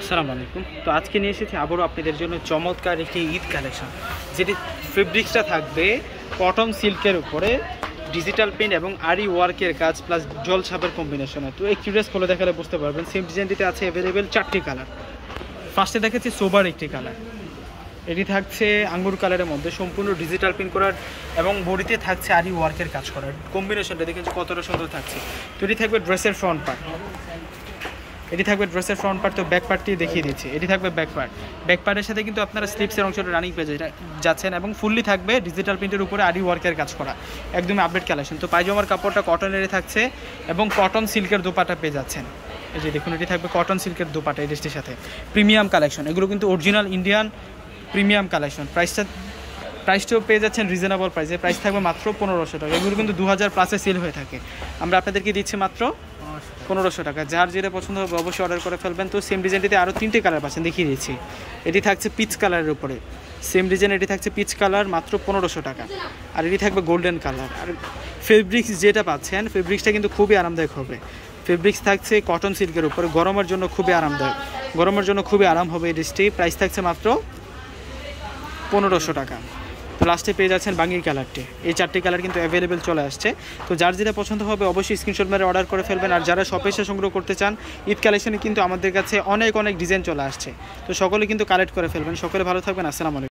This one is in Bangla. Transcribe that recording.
আসসালামু আলাইকুম। তো আজকে নিয়ে এসেছি আবারও আপনাদের জন্য চমৎকার একটি ঈদ কালেকশন, যেটি ফেব্রিক্সটা থাকবে কটন সিল্কের উপরে ডিজিটাল প্রিন্ট এবং আরি ওয়ার্কের কাজ প্লাস জল ছাপের কম্বিনেশনে। তো একটি ড্রেস খুলে দেখালে বুঝতে পারবেন। সেম ডিজাইনটিতে আছে অ্যাভেলেবেল 4টি কালার। ফার্স্টে দেখাচ্ছি সোবার একটি কালার, এটি থাকছে আঙ্গুর কালারের মধ্যে সম্পূর্ণ ডিজিটাল প্রিন্ট করার এবং বডিতে থাকছে আরি ওয়ার্কের কাজ করার কম্বিনেশনটা দেখেছি কতটা সুন্দর থাকছে। তো এটি থাকবে ড্রেসের ফ্রন্ট পার্ট, এটি থাকবে ড্রেসের ফ্রন্ট পার্ট। তো ব্যাক পার্টটি দেখিয়ে দিচ্ছি, এটি থাকবে ব্যাক পার্ট। ব্যাক পার্টের সাথে কিন্তু আপনারা স্লিপসের অংশটা রানিং পেয়ে যাচ্ছেন এবং ফুললি থাকবে ডিজিটাল প্রিন্টের উপরে আরি ওয়ার্কের কাজ করা, একদমই আপডেট কালেকশন। তো পায়জামার কাপড়টা কটনেরই থাকছে এবং কটন সিল্কের দোপাটা পেয়ে যাচ্ছেন। এই যে দেখুন, এটি থাকবে কটন সিল্কের দোপাটা এই ড্রেসটির সাথে। প্রিমিয়াম কালেকশন, এগুলো কিন্তু অরিজিনাল ইন্ডিয়ান প্রিমিয়াম কালেকশন। প্রাইসটাও পেয়ে যাচ্ছেন রিজনেবল প্রাইসে। প্রাইস থাকবে মাত্র 1500 টাকা। এগুলো কিন্তু 2000+ সেল হয়ে থাকে, আমরা আপনাদেরকে দিচ্ছি মাত্র 1500 টাকা। যার যেটা পছন্দ হবে অবশ্যই অর্ডার করে ফেলবেন। তো সেম ডিজাইনটিতে আরও 3টে কালার পাচ্ছেন, দেখিয়ে দিচ্ছি। এটি থাকছে পিচ কালারের উপরে, সেম ডিজাইন, এটি থাকছে পিচ কালার, মাত্র 1500 টাকা। আর এটি থাকবে গোল্ডেন কালার। আর ফেব্রিক্স যেটা পাচ্ছেন, ফেব্রিক্সটা কিন্তু খুবই আরামদায়ক হবে। ফেব্রিক্স থাকছে কটন সিল্কের উপরে, গরমের জন্য খুবই আরামদায়ক, গরমের জন্য খুবই আরাম হবে এই ড্রেসটি। প্রাইস থাকছে মাত্র 1500 টাকা। তো লাস্টে পেয়ে যাচ্ছেন বাঙ্গি কালারটি। এই 4টি কালার কিন্তু অ্যাভেলেবেল চলে আসছে। তো যার যেটা পছন্দ হবে অবশ্যই স্ক্রিনশট মেরে অর্ডার করে ফেলবেন। আর যারা শপে এসে সংগ্রহ করতে চান, ঈদ কালেকশনে কিন্তু আমাদের কাছে অনেক ডিজাইন চলে আসছে। তো সকলে কিন্তু কালেক্ট করে ফেলবেন। সকলে ভালো থাকবেন। আসসালামু আলাইকুম।